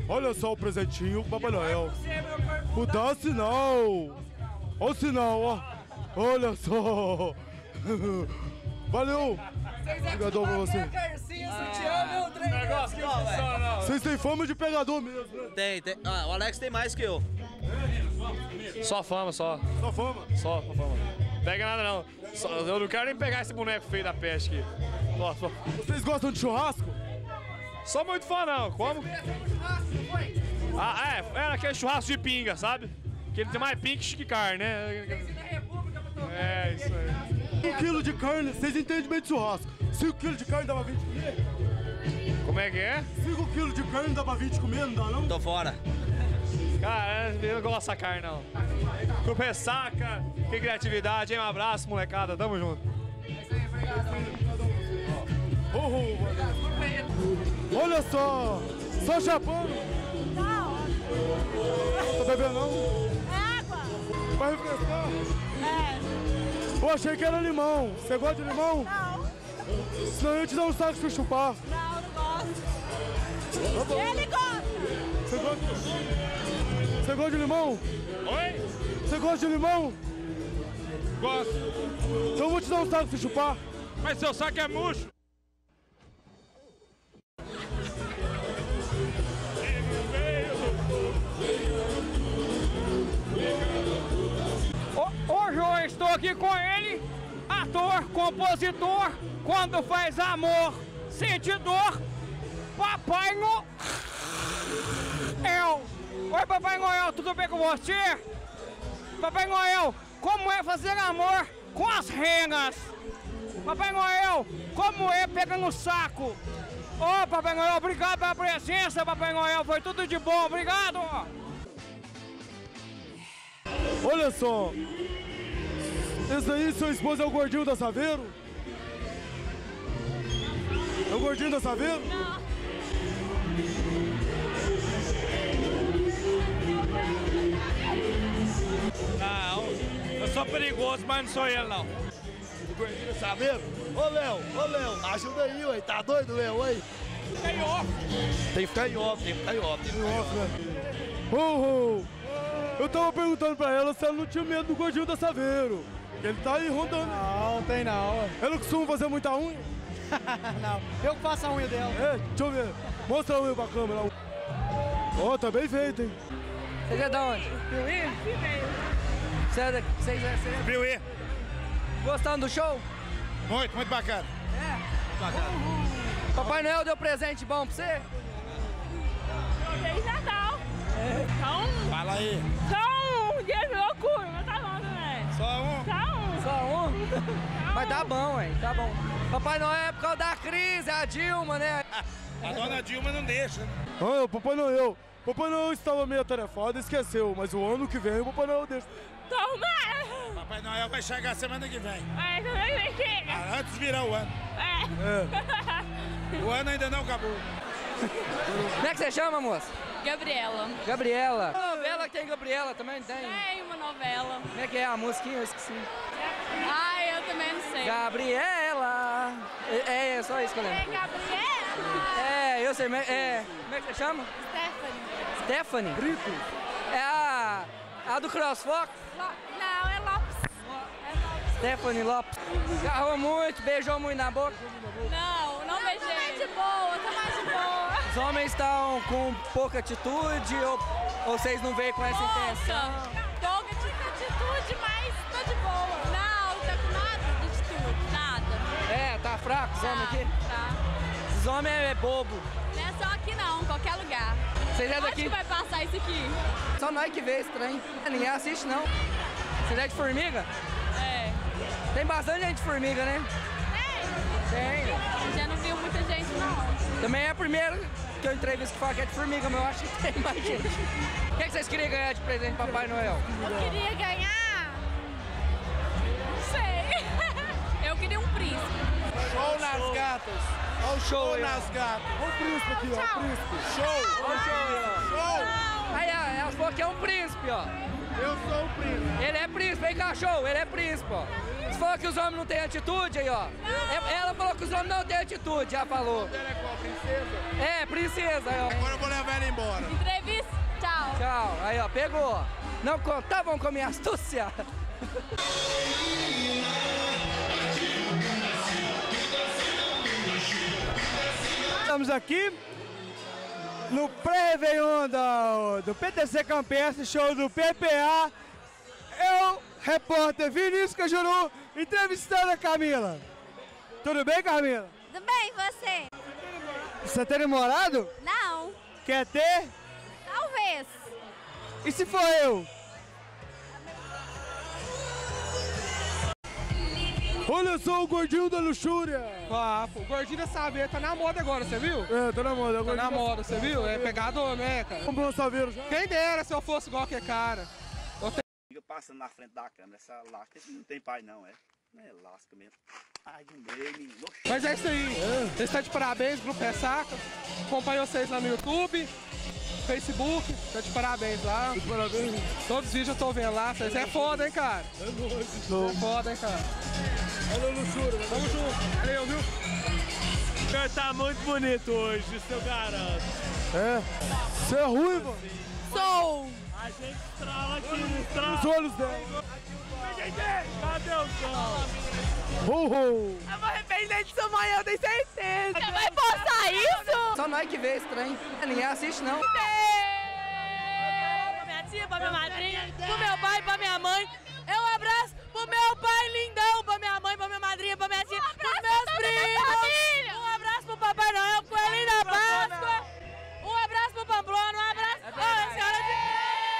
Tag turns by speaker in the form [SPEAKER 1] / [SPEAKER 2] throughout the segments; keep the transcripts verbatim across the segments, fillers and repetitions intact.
[SPEAKER 1] Olha só o presentinho do Papai Noel. O dá sinal. Olha o sinal, ó. Olha só. Valeu. Obrigadão pra você. Vocês têm fama de pegador mesmo, né?
[SPEAKER 2] Tem, tem. Ah, o Alex tem mais que eu.
[SPEAKER 3] Só fama, só.
[SPEAKER 1] Só fama?
[SPEAKER 3] Só, só fama. Pega nada não. Só, eu não quero nem pegar esse boneco feio da peste aqui. Só, só.
[SPEAKER 1] Vocês gostam de churrasco?
[SPEAKER 3] Sou muito fã não, como? Ah, é, era aquele churrasco de pinga, sabe? Que ele tem mais pinga que carne, né? É, isso aí.
[SPEAKER 1] Um quilo de carne, vocês entendem bem de churrasco. Cinco quilos de carne dá pra vinte comer?
[SPEAKER 3] Como é que é?
[SPEAKER 1] Cinco quilos de carne dá pra vinte comer, não dá não?
[SPEAKER 2] Tô fora.
[SPEAKER 3] Cara, eu não gosto dessa carne não. Pro Ressaca, que criatividade, hein? Um abraço, molecada, tamo junto.
[SPEAKER 1] Oh, oh, olha só! Só chapando!
[SPEAKER 4] Não!
[SPEAKER 1] Tá bebendo não?
[SPEAKER 4] É água!
[SPEAKER 1] Vai refrescar?
[SPEAKER 4] É!
[SPEAKER 1] Eu achei que era limão. Você gosta de limão?
[SPEAKER 4] Não!
[SPEAKER 1] Senão eu ia te dar um saco pra você chupar.
[SPEAKER 4] Não, não gosto! Ele gosta!
[SPEAKER 1] Você gosta? Você gosta de limão?
[SPEAKER 3] Oi?
[SPEAKER 1] Você gosta de limão?
[SPEAKER 3] Gosto.
[SPEAKER 1] Então eu vou te dar um saco pra você chupar.
[SPEAKER 3] Mas seu saco é murcho.
[SPEAKER 5] Hoje eu estou aqui com ele, ator, compositor, quando faz amor, sente dor, Papai Noel. Oi, Papai Noel, tudo bem com você? Papai Noel, como é fazer amor com as renas? Papai Noel, como é pegar no saco? Ô, oh, Papai Noel, obrigado pela presença, Papai Noel, foi tudo de bom, obrigado!
[SPEAKER 1] Olha só! Esse aí, seu esposo, é o gordinho da Saveiro? É o gordinho da Saveiro?
[SPEAKER 4] Não!
[SPEAKER 3] Não, eu sou perigoso, mas não sou ele não.
[SPEAKER 1] O gordinho da Saveiro? Ô, Léo, ô, Léo, ajuda aí, ué. Tá doido, Léo, ué?
[SPEAKER 3] Fica em off.
[SPEAKER 2] Tem que ficar em off, tem que ficar em off. Tem que ficar em off,
[SPEAKER 1] né? Ô, ô! Eu tava perguntando pra ela se ela não tinha medo do gordinho da Saveiro. Ele tá aí rondando.
[SPEAKER 6] Não, tem não.
[SPEAKER 1] Ela costuma fazer muita unha?
[SPEAKER 6] Não, eu que faço a unha dela.
[SPEAKER 1] É, deixa eu ver. Mostra a unha pra câmera. Ó, oh, tá bem feito, hein?
[SPEAKER 5] Você é de onde? Piuí? Você é daqui? Você é
[SPEAKER 3] Piuí.
[SPEAKER 5] Gostando do show?
[SPEAKER 3] Muito, muito bacana.
[SPEAKER 5] É? Bacana. Papai Noel deu presente bom pra você?
[SPEAKER 4] Feliz Natal!
[SPEAKER 5] É.
[SPEAKER 4] Então,
[SPEAKER 3] Fala aí.
[SPEAKER 4] só um dia de loucura, mas tá bom também.
[SPEAKER 3] Só um?
[SPEAKER 4] Só um.
[SPEAKER 5] Só um? Mas tá bom, hein? Tá bom. Papai Noel é por causa da crise, a Dilma, né?
[SPEAKER 3] A dona Dilma não deixa, né?
[SPEAKER 1] Ah, o Papai Noel. O Papai Noel estava meio atarefado e esqueceu, mas o ano que vem o Papai Noel deixa.
[SPEAKER 4] Tomara!
[SPEAKER 3] Papai Noel vai chegar semana que vem.
[SPEAKER 4] Mas também vem chega.
[SPEAKER 3] Ah, antes de virar o ano.
[SPEAKER 4] É.
[SPEAKER 1] É.
[SPEAKER 3] O ano ainda não acabou.
[SPEAKER 5] Como é que você chama, moça?
[SPEAKER 4] Gabriela.
[SPEAKER 5] Gabriela. A novela que tem Gabriela também tem?
[SPEAKER 4] Tem uma novela.
[SPEAKER 5] Como é que é a musiquinha? Eu esqueci.
[SPEAKER 4] Ah, eu também não sei.
[SPEAKER 5] Gabriela. É, é só isso que eu
[SPEAKER 4] É
[SPEAKER 5] lembro.
[SPEAKER 4] Gabriela?
[SPEAKER 5] É, eu sei. É, como é que você chama?
[SPEAKER 4] Stephanie.
[SPEAKER 5] Stephanie? Brito. É a, a do CrossFox?
[SPEAKER 4] Não, é Lopes.
[SPEAKER 5] Stephanie Lopes. Agarrou muito, beijou muito na boca?
[SPEAKER 4] Não, não beijei. Tô mais de boa, tô mais de boa.
[SPEAKER 5] Os homens estão com pouca atitude ou, ou vocês não veem com essa intenção?
[SPEAKER 4] Pouca atitude, mas tô de boa. Não, não tá com nada de atitude, nada.
[SPEAKER 5] É, tá fraco os homens aqui?
[SPEAKER 4] Tá.
[SPEAKER 5] Os homens é bobo.
[SPEAKER 4] Não é só aqui não, em qualquer lugar.
[SPEAKER 5] Vocês é
[SPEAKER 4] Onde
[SPEAKER 5] daqui?
[SPEAKER 4] que vai passar isso aqui?
[SPEAKER 5] Só nós que vê esse trem. Ninguém assiste não. Vocês é de Formiga?
[SPEAKER 4] É.
[SPEAKER 5] Tem bastante gente de Formiga, né?
[SPEAKER 4] Tem.
[SPEAKER 5] Tem.
[SPEAKER 4] Já não viu muita gente não.
[SPEAKER 5] Também é a primeira que eu entrevisto que fala que é de Formiga, mas eu acho que tem mais gente. O que, é que vocês queriam ganhar de presente de Papai Noel?
[SPEAKER 4] Eu queria ganhar... Não sei. Eu queria um príncipe.
[SPEAKER 6] Show nas gatas.
[SPEAKER 5] Olha o show
[SPEAKER 6] Show
[SPEAKER 5] aí, ó.
[SPEAKER 6] nas gatas.
[SPEAKER 1] Olha o príncipe aqui, ó. O príncipe.
[SPEAKER 6] Show.
[SPEAKER 5] Olha o show aí, ó.
[SPEAKER 6] Show.
[SPEAKER 5] Aí, ó, ela falou que é um príncipe, ó.
[SPEAKER 6] Eu sou o príncipe.
[SPEAKER 5] Ele é príncipe, vem cá, show, ele é príncipe, ó. Você falou que os homens não têm atitude aí, ó. É- Ela falou que os homens não têm atitude, já falou.
[SPEAKER 6] Ela é qual? Princesa?
[SPEAKER 5] É, princesa, aí, ó.
[SPEAKER 6] Agora eu vou levar ela embora.
[SPEAKER 7] Eita, pegou. Não contavam com a minha astúcia.
[SPEAKER 5] Estamos aqui no pré-réveillon do, do P T C Campestre, show do P P A. Eu, repórter Vinícius Cajuru, entrevistando a Camila. Tudo bem, Camila?
[SPEAKER 4] Tudo bem, você?
[SPEAKER 5] Você tem namorado?
[SPEAKER 4] Não.
[SPEAKER 5] Quer ter?
[SPEAKER 4] Talvez.
[SPEAKER 5] E se for eu?
[SPEAKER 1] Olha só o gordinho da luxúria.
[SPEAKER 6] Ah, pô, o gordinho da saveira tá na moda agora, você viu?
[SPEAKER 1] É, tá na moda.
[SPEAKER 6] Tá na moda, você viu? É pegador, né, cara?
[SPEAKER 1] Comprou um saveiro já?
[SPEAKER 6] Quem dera se eu fosse igual que cara.
[SPEAKER 8] Fica passando na frente da câmera, essa lasca não tem pai não, é? Não é lasca mesmo. Ai, não dei, menino.
[SPEAKER 6] Mas é isso aí. Vocês estão de parabéns, Grupo Ressaca. Acompanho vocês lá no YouTube, Facebook. Tá de parabéns lá.
[SPEAKER 1] Parabéns.
[SPEAKER 6] Todos os vídeos eu tô vendo lá. Vocês é foda, hein, cara?
[SPEAKER 1] É nóis.
[SPEAKER 6] É foda, hein, cara?
[SPEAKER 1] Olha a luxúria.
[SPEAKER 6] Tamo junto. Valeu, viu?
[SPEAKER 3] O senhor tá muito bonito hoje, isso eu garanto.
[SPEAKER 1] É. Você é ruiva?
[SPEAKER 4] Sou.
[SPEAKER 3] A gente trava aqui, não trava.
[SPEAKER 1] Os olhos dela.
[SPEAKER 3] Cadê o som?
[SPEAKER 1] Ho, ho.
[SPEAKER 4] Eu vou arrepender disso amanhã, eu tenho certeza. Você vai postar isso?
[SPEAKER 7] Só nós que vê esse trem. Ninguém assiste, não.
[SPEAKER 4] Pra minha tia, pra minha madrinha, pro meu pai, pra minha mãe. Eu um abraço pro meu pai lindão, pra minha mãe, pra minha madrinha, pra minha tia, um pros meus primos. Um abraço pro Papai Noel, Coelhinho da Páscoa. Um abraço pro Pamplona, um abraço pra senhora de...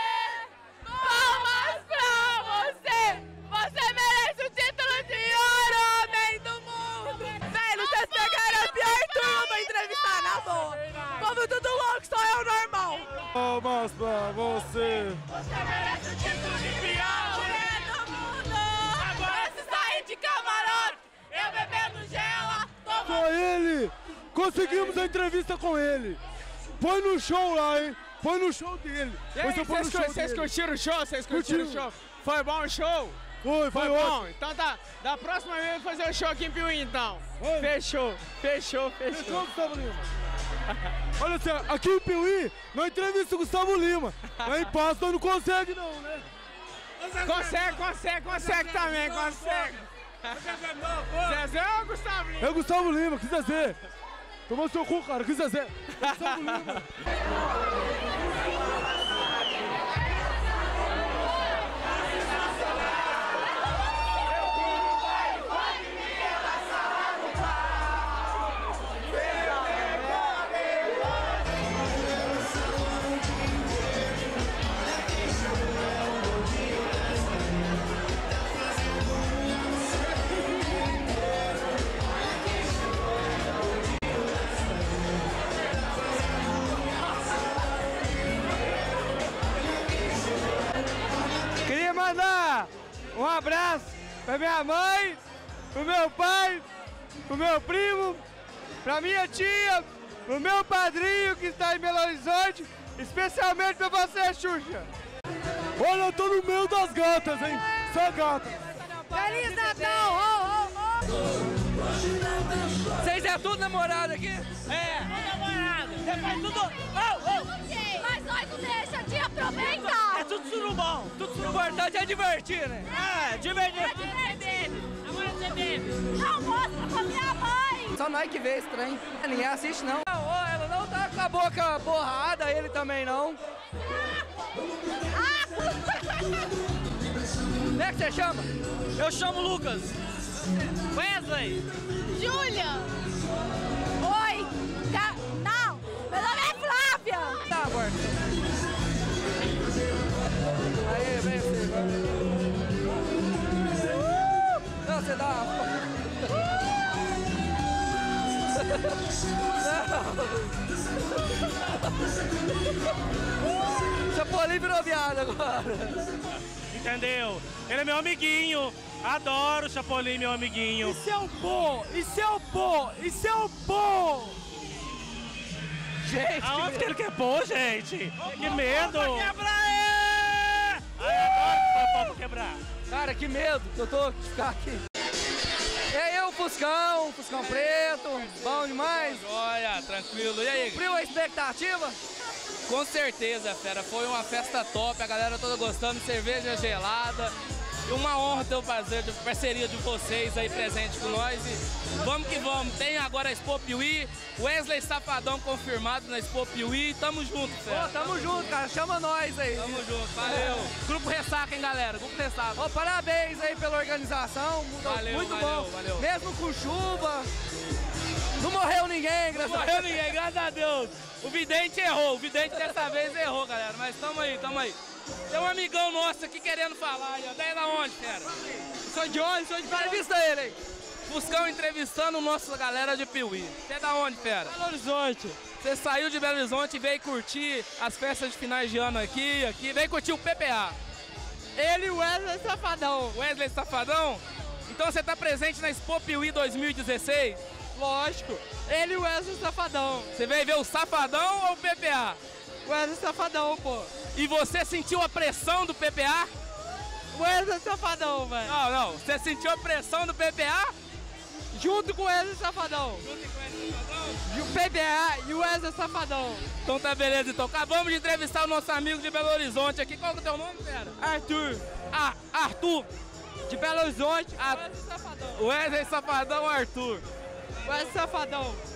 [SPEAKER 4] Palmas pra você! Você merece o título de ouro, homem do mundo! Velho, vocês pegaram a pior turma pra entrevistar, na boa! Como tudo louco, só eu normal!
[SPEAKER 1] Palmas pra você.
[SPEAKER 4] Você merece o título de pior mulher do mundo! Agora se sair de camarote, eu bebendo gela, tô...
[SPEAKER 1] Foi ele. Conseguimos a entrevista com ele. Põe no show lá, hein? Põe no show dele.
[SPEAKER 5] E aí,
[SPEAKER 1] Você põe no
[SPEAKER 5] vocês,
[SPEAKER 1] show
[SPEAKER 5] vocês
[SPEAKER 1] dele.
[SPEAKER 5] curtiram o show? Vocês curtiram o
[SPEAKER 1] Curtimos.
[SPEAKER 5] show? Foi bom o show?
[SPEAKER 1] Foi, foi,
[SPEAKER 5] Foi
[SPEAKER 1] ótimo.
[SPEAKER 5] bom? Então tá, da próxima vez eu vou fazer o show aqui em Piuí, então.
[SPEAKER 1] Oi.
[SPEAKER 5] Fechou, fechou,
[SPEAKER 1] Fechou,
[SPEAKER 5] fechou.
[SPEAKER 1] Gustavo Lima? Olha só, aqui em Piuí, não entrevista o Gustavo Lima. Lá em Passo nós não consegue não, né?
[SPEAKER 5] Consegue, consegue, consegue também, consegue. Zezé ou Gustavo Lima?
[SPEAKER 1] É o Gustavo Lima, que Zezé. Tomou seu cu, cara, que Zezé. Gustavo Lima.
[SPEAKER 5] Queria mandar um abraço pra minha mãe, pro meu pai, pro meu primo, pra minha tia, pro meu padrinho que está em Belo Horizonte, especialmente pra você, Xuxa.
[SPEAKER 1] Olha, eu tô no meio das gatas, hein? Só gata.
[SPEAKER 4] Feliz Natal! Oh, oh, oh.
[SPEAKER 7] Vocês é tudo namorado aqui?
[SPEAKER 4] É! namorado! Depois tudo... Oh, oh. Mas nós não deixa de aproveitar!
[SPEAKER 7] É tudo surubom. Tudo surubom. O importante é divertir, né?
[SPEAKER 4] É, divertir! Agora você bebe! Não, mostra pra minha mãe!
[SPEAKER 7] Só nós que vê esse trem. Ninguém assiste, não. Não, ela não tá com a boca borrada, ele também não. Como é que você chama? Eu chamo Lucas. Wesley.
[SPEAKER 4] Júlia! Oi! Ca... Não! Meu nome é Flávia!
[SPEAKER 7] Tá, amor. Aí, vem você. Uh! Não, você dá uma... Não. Chapolin virou viado agora.
[SPEAKER 3] Entendeu? Ele é meu amiguinho. Adoro o Chapolin, meu amiguinho.
[SPEAKER 5] Isso é o bom! Isso é o bom! Isso é o bom!
[SPEAKER 7] Gente,
[SPEAKER 3] Aonde que ele quer pôr, gente? Que medo!
[SPEAKER 5] Pra quebrar é!
[SPEAKER 3] Ai, adoro pôr pau pra quebrar.
[SPEAKER 7] cara, que medo que eu tô de ficar aqui. É eu Fuscão, Fuscão preto, bom demais.
[SPEAKER 9] Olha, tranquilo. E aí?
[SPEAKER 7] Cumpriu a expectativa?
[SPEAKER 9] Com certeza, fera. Foi uma festa top, a galera toda gostando, cerveja gelada. E uma honra ter o prazer de parceria de vocês aí presente com nós. E vamos que vamos. Tem agora a Expo Piuí, Wesley Safadão confirmado na Expo Piuí. Tamo junto, fera.
[SPEAKER 7] Pô, tamo junto, cara. Chama nós aí.
[SPEAKER 9] Tamo junto, valeu. Grupo Ressaca, hein, galera? Grupo Ressaca.
[SPEAKER 7] Ô, parabéns aí pela organização.
[SPEAKER 9] Valeu,
[SPEAKER 7] muito
[SPEAKER 9] valeu,
[SPEAKER 7] bom.
[SPEAKER 9] valeu.
[SPEAKER 7] Mesmo com chuva. Não morreu ninguém, graças
[SPEAKER 9] Não morreu ninguém, graças a Deus. O vidente errou, o vidente dessa vez errou, galera. Mas tamo aí, tamo aí. Tem um amigão nosso aqui querendo falar aí, ó. Daí da onde, fera?
[SPEAKER 7] Sou de onde? Sou de entrevista ele aí.
[SPEAKER 9] Fuscão entrevistando nossa galera de Piuí. Você é da onde, fera?
[SPEAKER 5] Belo Horizonte.
[SPEAKER 9] Você saiu de Belo Horizonte e veio curtir as festas de finais de ano aqui, aqui. Veio curtir o P P A.
[SPEAKER 5] Ele e o Wesley Safadão.
[SPEAKER 9] Wesley Safadão? Então você tá presente na Expo Piuí dois mil e dezesseis?
[SPEAKER 5] Lógico. Ele e o Wesley Safadão.
[SPEAKER 9] Você veio ver o Safadão ou o P P A?
[SPEAKER 5] Wesley Safadão, pô.
[SPEAKER 9] E você sentiu a pressão do P P A?
[SPEAKER 5] Wesley Safadão, velho.
[SPEAKER 9] Não, não. Você sentiu a pressão do P P A?
[SPEAKER 5] Junto com o Wesley Safadão.
[SPEAKER 9] Junto com o Wesley Safadão?
[SPEAKER 5] E o P B A e o Wesley Safadão.
[SPEAKER 9] Então tá beleza, então. Acabamos de entrevistar o nosso amigo de Belo Horizonte aqui. Qual que é o teu nome, fera?
[SPEAKER 5] Arthur.
[SPEAKER 9] Ah, Arthur.
[SPEAKER 5] De Belo Horizonte,
[SPEAKER 9] Ah,
[SPEAKER 5] Wesley Safadão.
[SPEAKER 9] Wesley Safadão, Arthur.
[SPEAKER 5] Wesley Safadão.